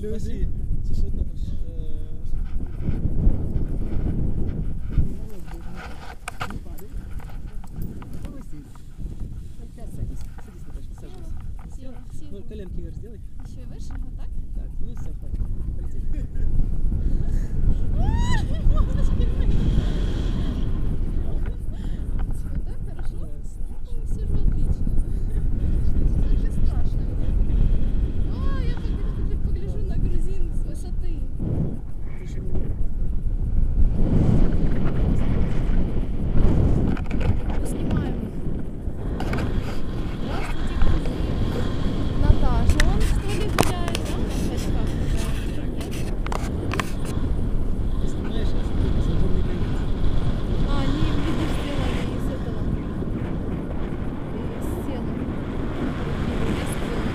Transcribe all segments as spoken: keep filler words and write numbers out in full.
люди. Чи що там? Ну, коленки вверх сделай. Еще и выше, вот так? Так, ну все, хватит. Полетели. Вот так хорошо? Ну, сижу отлично. Даже страшно. А, я погляжу на грузин с высоты. Мы снимаем. Здравствуйте, грузин. Наташа, он что ли гуляет, да? В очках гуляет? Нет? Ты снимаешь, а что свободный конец? А, они видишь, сделали из этого. Из стены. Из стены.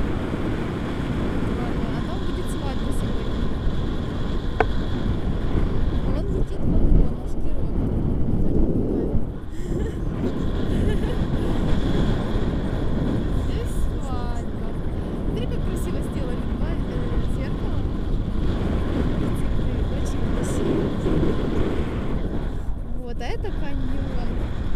А там будет свадьба сегодня. Он летит в окно, наш герой. Здесь свадьба. Смотри, как красиво сделали. Два э, зеркала. Очень красиво. Вот, а это каньон.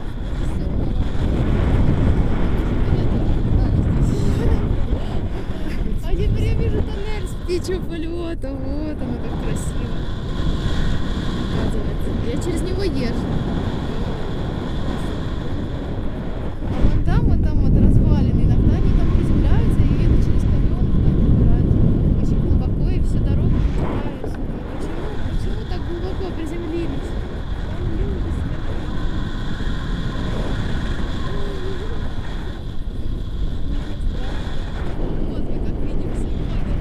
А теперь я вижу тоннель с птичьего полета. Вот оно как красиво. Оказывается. Я через него езжу. А вон там, вот там вот развалины. Иногда они там приземляются и едут через каньон, там забирают. Очень глубоко и всю дорогу приземляются. Почему? Почему так глубоко приземлились? Там люди сверху. Вот мы как видим сегодня.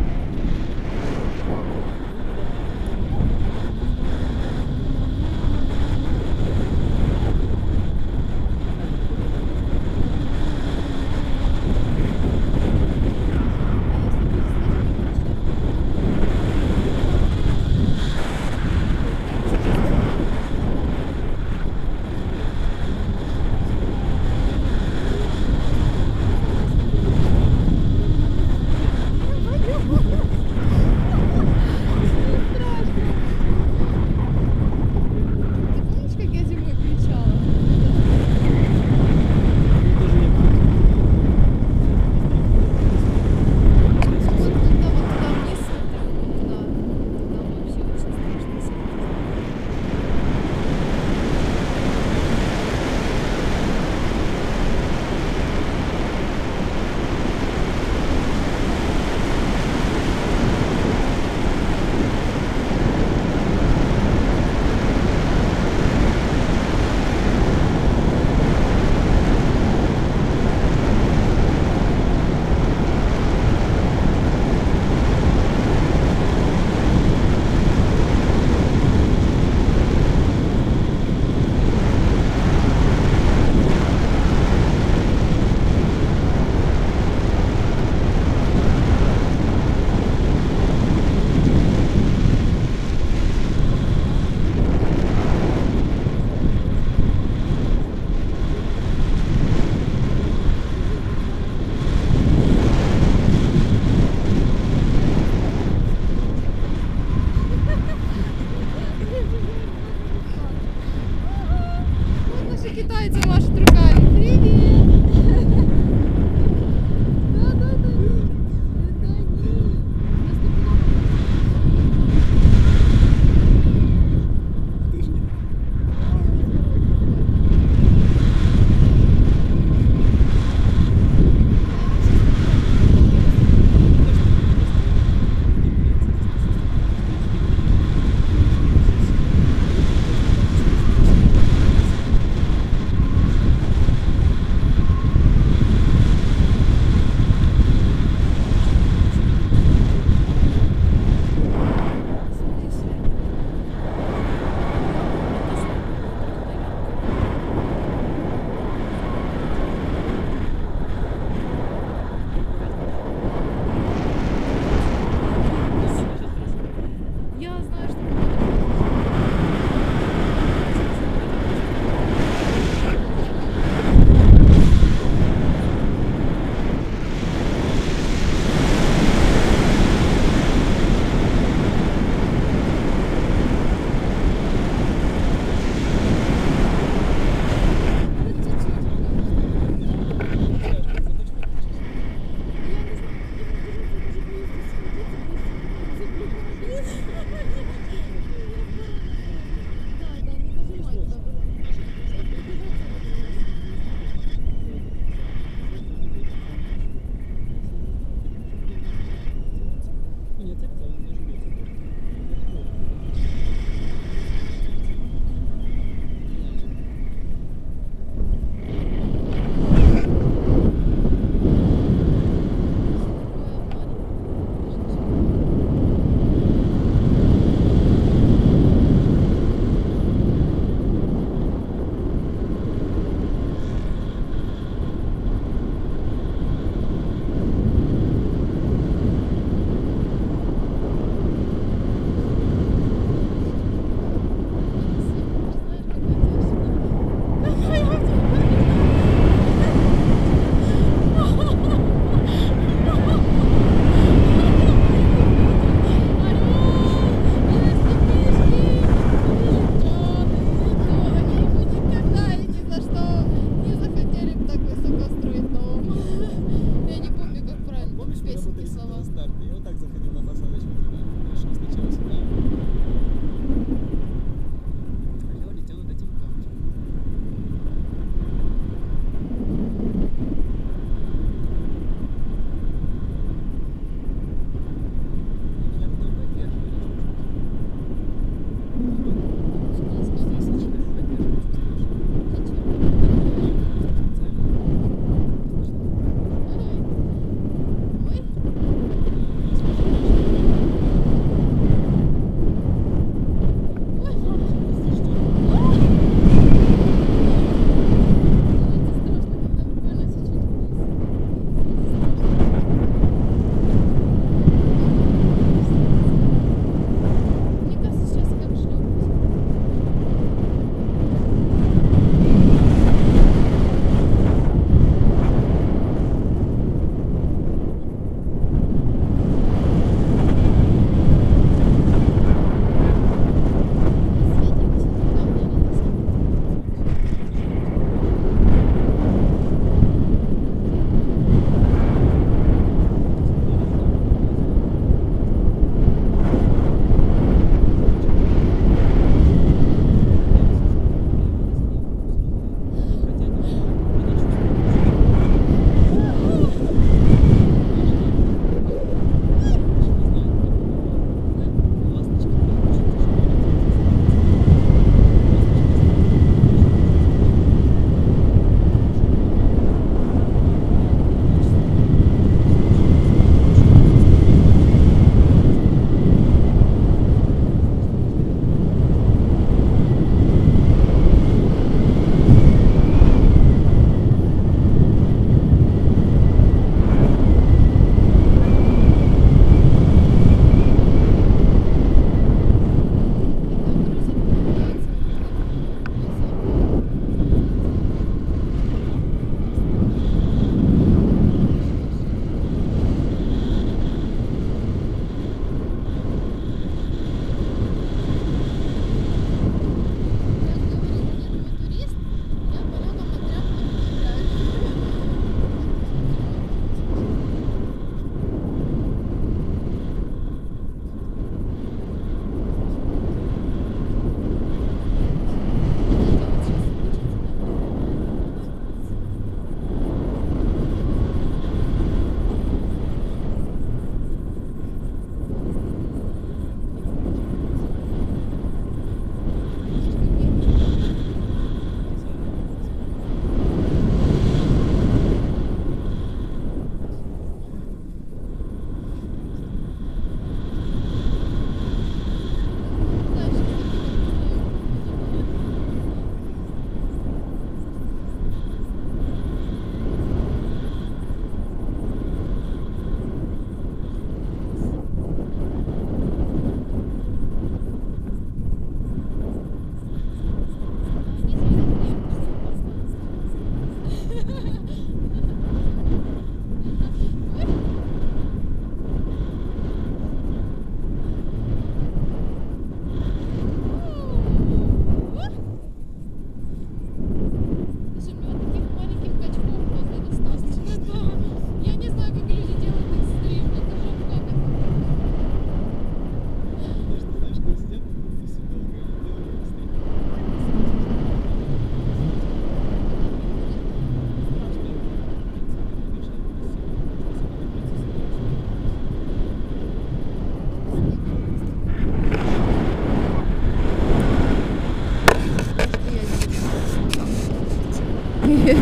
Нет.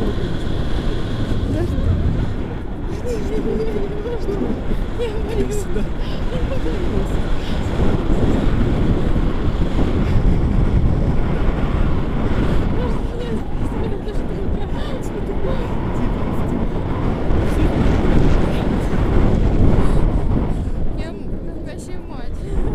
Да Иди сюда. я вообще мать.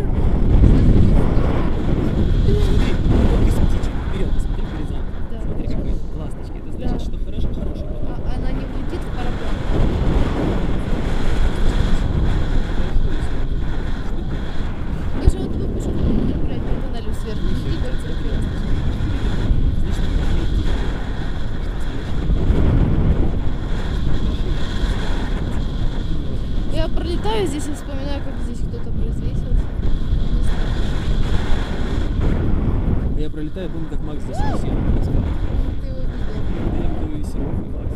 Смотри, вот из птичек. Вперед, посмотри горизонт. Да. Смотри, какой ласточки. Это значит, Да. что хорошо, хороший поток. А она не улетит в параплан. Мы же вот выпущем, блядь, по тоннелю сверху. И город закрылся. Я пролетаю здесь и вспоминаю, как здесь кто-то произвесился. Не страшно. Я пролетаю, помню, как Макс здесь висел. Ты его видел. Я буду висел, Макс.